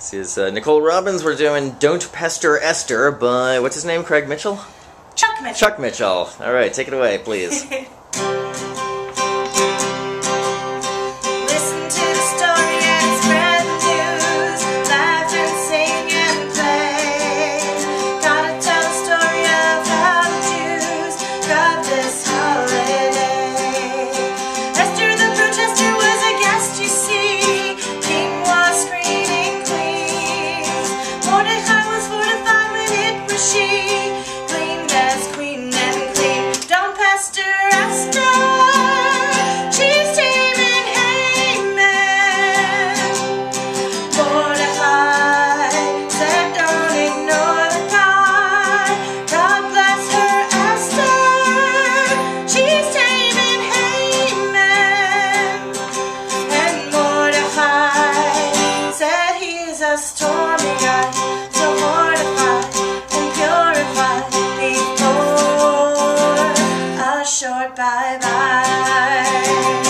This is Nicole Robbins. We're doing Don't Pester Esther by, what's his name, Craig Mitchell? Chuck Mitchell. Chuck Mitchell. All right, take it away, please. A stormy night, so mortified and purified before a short bye-bye.